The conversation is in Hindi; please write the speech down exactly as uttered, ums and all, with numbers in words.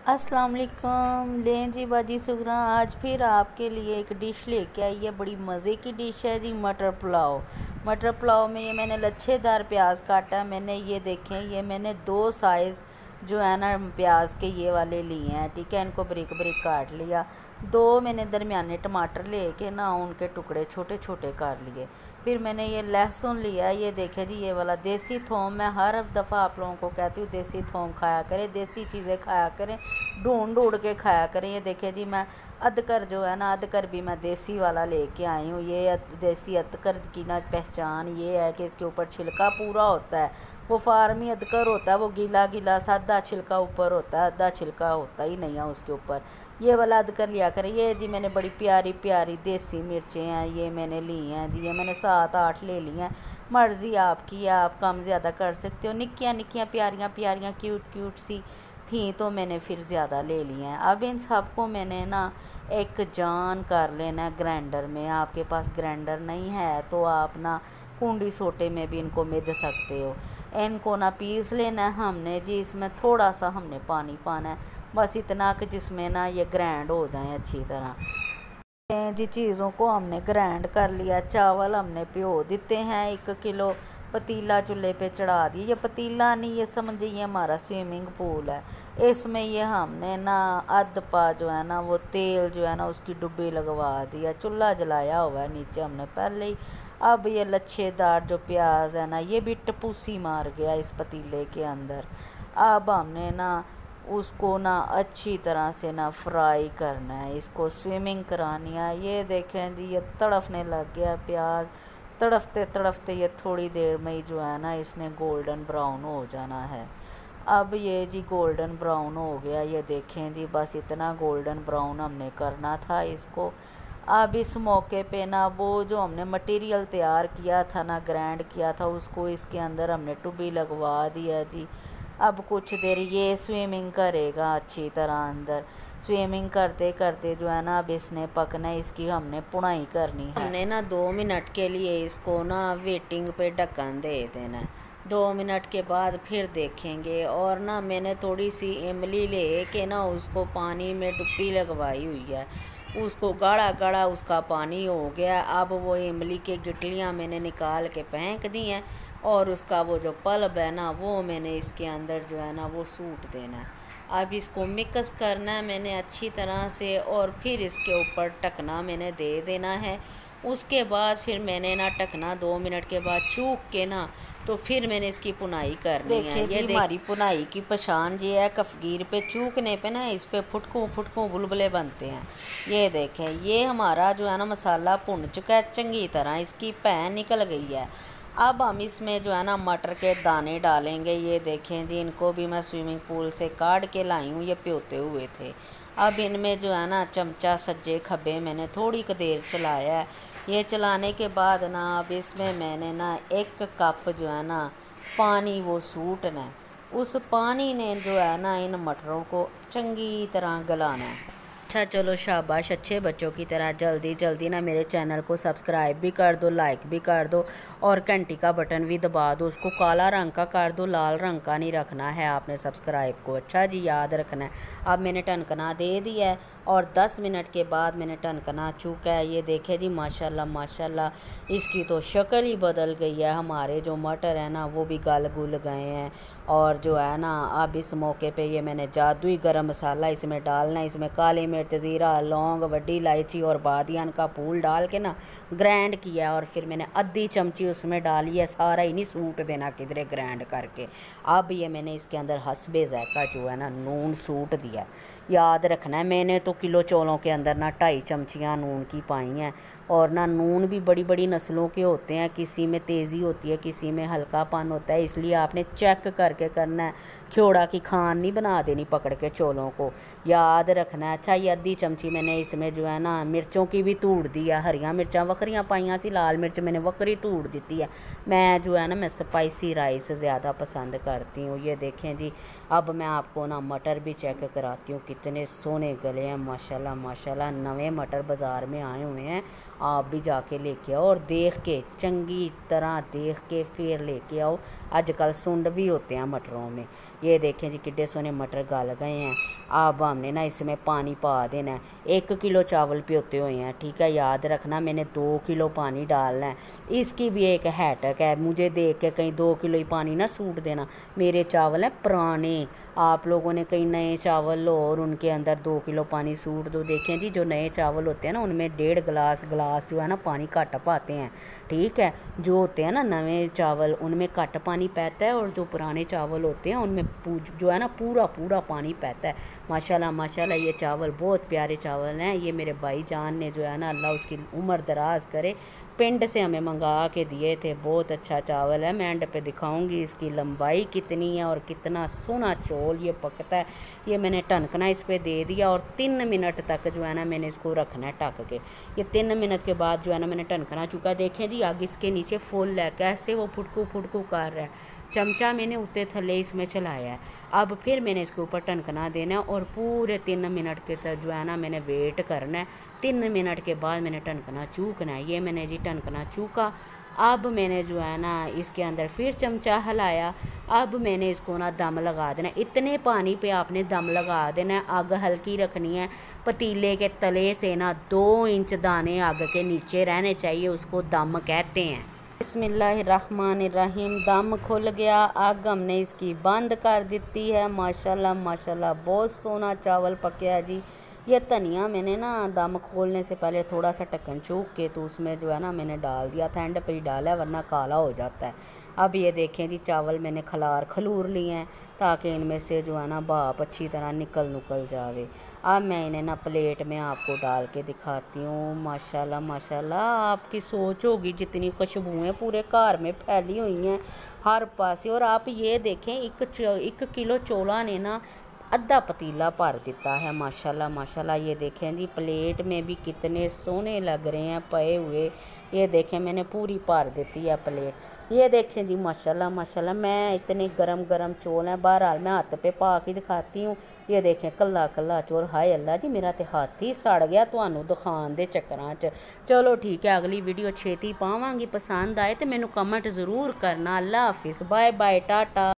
अस्सलाम वालेकुम। लें जी बाजी सुगरा, आज फिर आपके लिए एक डिश लेके आई है। बड़ी मज़े की डिश है जी, मटर पुलाव। मटर पुलाव में ये मैंने लच्छेदार प्याज काटा है। मैंने ये देखें, ये मैंने दो साइज़ जो है ना प्याज के ये वाले लिए हैं, ठीक है। इनको बारीक बारीक काट लिया। दो मैंने दरमियाने टमाटर लेके ना उनके टुकड़े छोटे छोटे कर लिए। फिर मैंने ये लहसुन लिया, ये देखे जी, ये वाला देसी थोम। मैं हर दफ़ा आप लोगों को कहती हूँ देसी थोम खाया करें, देसी चीज़ें खाया करें, ढूंढ ढूंढ के खाया करें। ये देखे जी, मैं अदकर जो है ना, अदकर भी मैं देसी वाला लेके आई हूँ। ये देसी अदकर की ना पहचान ये है कि इसके ऊपर छिलका पूरा होता है। वो फार्मी अदकर होता है, वो गीला गीला सा, आधा छिलका ऊपर होता है, आधा छिलका होता ही नहीं है उसके ऊपर। ये वाला अदकर लिया करें। ये जी मैंने बड़ी प्यारी प्यारी देसी मिर्चें हैं, ये मैंने ली हैं जी। ये मैंने सात आठ ले ली हैं, मर्ज़ी आपकी है, आप कम ज़्यादा कर सकते हो। निक्कियाँ निक्कियाँ प्यारियाँ प्यारियाँ क्यूट क्यूट सी थी तो मैंने फिर ज़्यादा ले ली हैं। अब इन सबको मैंने ना एक जान कर लेना है ग्राइंडर में। आपके पास ग्राइंडर नहीं है तो आप ना कुंडी सोटे में भी इनको मिध सकते हो। इनको ना पीस लेना है हमने जी। इसमें थोड़ा सा हमने पानी पाना है, बस इतना कि जिसमें ना ये ग्राइंड हो जाए अच्छी तरह। जी चीज़ों को हमने ग्राइंड कर लिया। चावल हमने भिगो देते हैं, एक किलो पतीला चूल्हे पे चढ़ा दिए। ये पतीला नहीं, ये समझिए ये हमारा स्विमिंग पूल है। इसमें ये हमने ना अध पा जो है ना वो तेल जो है ना उसकी डुब्बी लगवा दिया। चूल्हा जलाया हुआ है नीचे हमने पहले ही। अब ये लच्छेदार जो प्याज है ना, ये भी टपूसी मार गया इस पतीले के अंदर। अब हमने ना उसको ना अच्छी तरह से ना फ्राई करना है, इसको स्विमिंग करानी है। ये देखें जी, ये तड़फने लग गया प्याज। तड़फते तड़फते ये थोड़ी देर में ही जो है ना इसने गोल्डन ब्राउन हो जाना है। अब ये जी गोल्डन ब्राउन हो गया, ये देखें जी, बस इतना गोल्डन ब्राउन हमने करना था इसको। अब इस मौके पे ना वो जो हमने मटेरियल तैयार किया था ना, ग्राइंड किया था, उसको इसके अंदर हमने टुबी लगवा दिया जी। अब कुछ देर ये स्विमिंग करेगा अच्छी तरह अंदर। स्विमिंग करते करते जो है ना अब इसने पकना है, इसकी हमने पुनाई करनी है। हमने ना दो मिनट के लिए इसको ना वेटिंग पे ढक्कन दे देना है। दो मिनट के बाद फिर देखेंगे। और ना मैंने थोड़ी सी इमली ले के ना उसको पानी में डुबकी लगवाई हुई है। उसको गाढ़ा गाढ़ा उसका पानी हो गया। अब वो इमली के गिटलियाँ मैंने निकाल के फेंक दी हैं और उसका वो जो पल्ब है ना वो मैंने इसके अंदर जो है ना वो सूट देना है। अब इसको मिक्स करना है मैंने अच्छी तरह से, और फिर इसके ऊपर टकना मैंने दे देना है। उसके बाद फिर मैंने ना टकना दो मिनट के बाद चूक के ना तो फिर मैंने इसकी पुनाई करनी है। ये जी हमारी पुनाई की पहचान ये है, कफगीर पे चूकने पे ना इस पे फुटकू फुटकू बुलबुले बनते हैं। ये देखें, ये हमारा जो है ना मसाला भुन चुका है चंगी तरह, इसकी पैन निकल गई है। अब हम इसमें जो है ना मटर के दाने डालेंगे। ये देखें जी, इनको भी मैं स्विमिंग पूल से काट के लाई हूँ, ये प्योते हुए थे। अब इनमें जो है ना चमचा सज्जे खब्बे मैंने थोड़ी देर चलाया है। ये चलाने के बाद ना अब इसमें मैंने ना एक कप जो है ना पानी वो सूटना है। उस पानी ने जो है ना इन मटरों को चंगी तरह गलाना है। अच्छा चलो शाबाश, अच्छे बच्चों की तरह जल्दी जल्दी ना मेरे चैनल को सब्सक्राइब भी कर दो, लाइक भी कर दो और घंटी का बटन भी दबा दो। उसको काला रंग का कर दो, लाल रंग का नहीं रखना है आपने सब्सक्राइब को। अच्छा जी, याद रखना है। अब मैंने टनकना दे दिया है और दस मिनट के बाद मैंने टनकना चूका है। ये देखे जी, माशाल्लाह माशाल्लाह इसकी तो शक्ल ही बदल गई है। हमारे जो मटर है ना वो भी गल गुल गए हैं। और जो है ना अब इस मौके पे ये मैंने जादुई गरम मसाला इसमें डालना है। इसमें काली मिर्च, ज़ीरा, लौंग, बड़ी इलायची और बादियान का फूल डाल के ना ग्राइंड किया और फिर मैंने आधी चमची उसमें डाली है। सारा ही नहीं सूट देना किधरे ग्राइंड करके। अब ये मैंने इसके अंदर हस्बे ज़ायका जो है ना नून सूट दिया। याद रखना है, मैंने तो किलो चौलों के अंदर ना ढाई चमचियाँ नून की पाई हैं। और ना नून भी बड़ी बड़ी नस्लों के होते हैं, किसी में तेज़ी होती है, किसी में हल्कापन होता है, इसलिए आपने चेक करके करना है। ख्योड़ा की खान नहीं बना देनी पकड़ के चौलों को, याद रखना है। अच्छा, ये आधी चमची मैंने इसमें जो है ना मिर्चों की भी तूड़ दी है। हरियाँ मिर्चा वक्रियाँ पाइयाँ सी, लाल मिर्च मैंने वक्री तूड़ दी है। मैं जो है ना मैं स्पाइसी राइस ज़्यादा पसंद करती हूँ। ये देखें जी, अब मैं आपको ना मटर भी चेक कराती हूँ, कितने सोने गले हैं माशाल्लाह माशाल्लाह। नवे मटर बाज़ार में आए हुए हैं, आप भी जाके लेके आओ और देख के चंगी तरह देख के फिर लेके आओ। आजकल सुंड भी होते हैं मटरों में। ये देखें जी, किड्डे सोने मटर गल गए हैं। अब हमने ना इसमें पानी पा देना है। एक किलो चावल भिगोते हुए हैं, ठीक है, याद रखना मैंने दो किलो पानी डालना है। इसकी भी एक हैटक है, मुझे देख के कहीं दो किलो ही पानी ना सूट देना। मेरे चावल हैं पुराने, आप लोगों ने कहीं नए चावल लो और उनके अंदर दो किलो पानी सूट दो। देखें जी, जो नए चावल होते हैं ना उनमें डेढ़ गिलास गिलास जो है ना पानी घट पाते हैं, ठीक है। जो होते हैं ना नए चावल उनमें घट पानी पैता है, और जो पुराने चावल होते हैं उनमें जो है ना पूरा पूरा पानी पैता है। माशाल्लाह माशाल्लाह ये चावल बहुत प्यारे चावल हैं। ये मेरे भाई जान ने जो है ना, अल्लाह उसकी उम्र दराज करे, पिंड से हमें मंगा के दिए थे। बहुत अच्छा चावल है, मैं एंड पे दिखाऊंगी इसकी लंबाई कितनी है और कितना सोना चौल ये पकता है। ये मैंने टनकना इस पर दे दिया और तीन मिनट तक जो है ना मैंने इसको रखना है ढक के। ये तीन मिनट के बाद जो है ना मैंने टनकना चुका, देखें जी आग इसके नीचे फुल है, कैसे वो फुटकू फुटकू कर रहा है। चमचा मैंने उत्ते थले इसमें चलाया है। अब फिर मैंने इसके ऊपर टनकना देना है और पूरे तीन मिनट के तक जो है ना मैंने वेट करना है। तीन मिनट के बाद मैंने टनकना चूकना है। ये मैंने जी टनकना चूका। अब मैंने जो है ना इसके अंदर फिर चमचा हिलाया। अब मैंने इसको ना दम लगा देना। इतने पानी पे आपने दम लगा देना है, आग हल्की रखनी है। पतीले के तले से ना दो इंच दाने आग के नीचे रहने चाहिए, उसको दम कहते हैं। बिस्मिल्लाहिर्रहमानिर्रहीम। दम खुल गया, आग हमने इसकी बंद कर देती है। माशाल्लाह माशाल्लाह बहुत सोना चावल पकया जी। ये धनिया मैंने ना दम खोलने से पहले थोड़ा सा ढक्कन चूक के तो उसमें जो है ना मैंने डाल दिया था, एंड पे ही डाला है वरना काला हो जाता है। अब ये देखें जी चावल मैंने खलार खलूर लिए हैं ताकि इनमें से जो है ना भाप अच्छी तरह निकल निकल जावे। अब मैं इन्हें ना प्लेट में आपको डाल के दिखाती हूँ। माशाल्लाह माशाल्लाह आपकी सोच होगी जितनी खुशबुएँ पूरे घर में फैली हुई हैं हर पासे। और आप ये देखें एक एक किलो चौला ने ना अद्धा पतीला भर देता है। माशाल्लाह माशाल्लाह ये देखें जी प्लेट में भी कितने सोने लग रहे हैं पए हुए। ये देखें मैंने पूरी भर देती है प्लेट। ये देखें जी माशाल्लाह माशाल्लाह मैं इतने गरम गरम चौल हैं, बहरहाल मैं हाथ पे पा के दिखाती हूँ। ये देखें कल्ला कल्ला चौल, हाय अल्लाह जी मेरा तो हाथ ही सड़ गया तुहानू दिखाने दे चक्करां च। चलो ठीक है, अगली वीडियो छेती पावांगी। पसंद आए तो मैनू कमेंट ज़रूर करना। अल्लाह हाफिज़, बाय बाय, टाटा।